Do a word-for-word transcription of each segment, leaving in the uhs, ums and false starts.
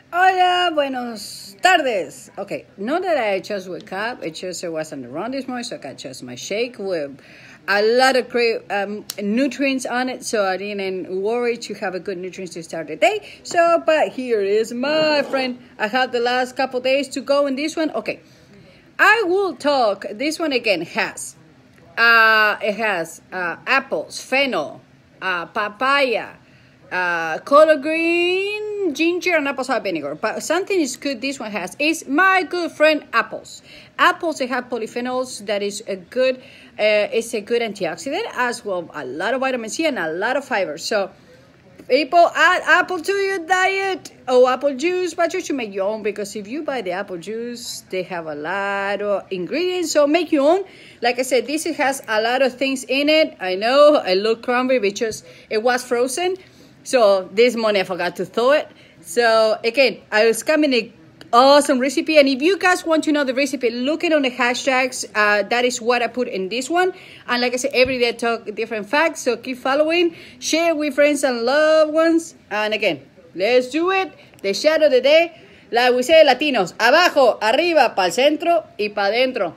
Hola, buenos tardes. Okay, not that I just woke up, it just I was on the run this morning, so I got just my shake with a lot of great um, nutrients on it, so I didn't worry to have a good nutrients to start the day. So, but here is my friend. I have the last couple days to go in this one. Okay, I will talk. This one again has, uh, it has uh, apples, fennel, uh, papaya, uh, color green, ginger, and apple cider vinegar. But something is good this one has is my good friend apples. Apples, they have polyphenols that is a good, uh, it's a good antioxidant as well. A lot of vitamin C and a lot of fiber. So people, add apple to your diet. Oh, apple juice, but you should make your own, because if you buy the apple juice, they have a lot of ingredients. So make your own. Like I said, this has a lot of things in it. I know I look crumbly because it was frozen. So this morning I forgot to thaw it. So again, I was coming a awesome recipe. And if you guys want to know the recipe, look it on the hashtags. Uh, that is what I put in this one. And like I said, every day I talk different facts. So keep following, share with friends and loved ones. And again, let's do it. The shadow of the day, like we say Latinos, abajo, arriba, para el centro y para adentro.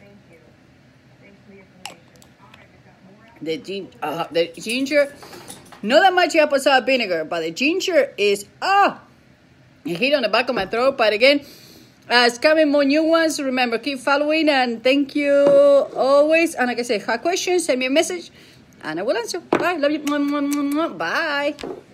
The, gin uh, the ginger, not that much apple cider vinegar, but the ginger is, oh, it hit on the back of my throat. But again, uh, it's coming more new ones. Remember, keep following, and thank you always. And like I say, have questions, send me a message, and I will answer. Bye. Love you. Bye.